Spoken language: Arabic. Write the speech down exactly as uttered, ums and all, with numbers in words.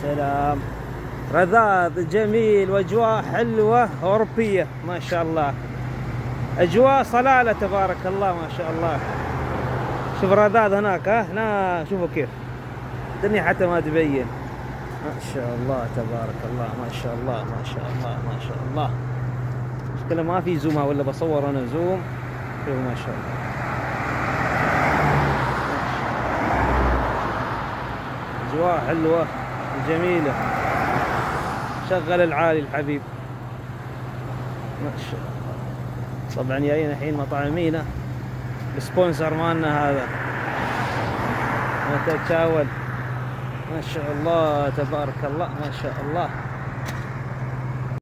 سلام. رذاذ جميل واجواء حلوه اوروبيه ما شاء الله، اجواء صلاله تبارك الله ما شاء الله. شوف الرذاذ هناك، ها هنا شوفوا كيف الدنيا حتى ما تبين. ما شاء الله تبارك الله، ما شاء الله ما شاء الله ما شاء الله. مشكلة ما في زوم ولا بصور انا زوم. شوف ما شاء الله اجواء حلوة جميلة. شغل العالي الحبيب ما شاء الله. طبعا جايين الحين مطاعمينا السبونسر مالنا هذا نتشاول ما شاء الله تبارك الله ما شاء الله.